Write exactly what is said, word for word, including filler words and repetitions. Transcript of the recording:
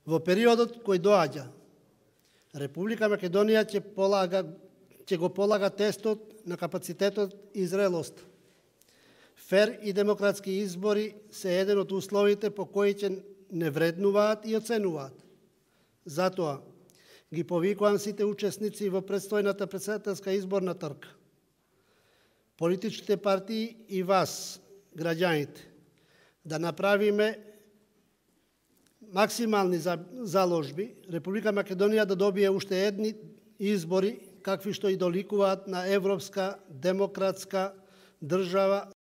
Во периодот кој доаѓа, Република Македонија ќе полага ќе го полага тестот на капацитетот и зрелост. Фер и демократски избори се еден од условите по кои ќе не вреднуваат и оценуваат. Затоа ги повикувам сите учесници во предстојната претседателска изборна трка, политичките партии и вас, граѓаните, да направиме максимални заложби Република Македонија да добие уште едни избори какви што и доликуваат на европска демократска држава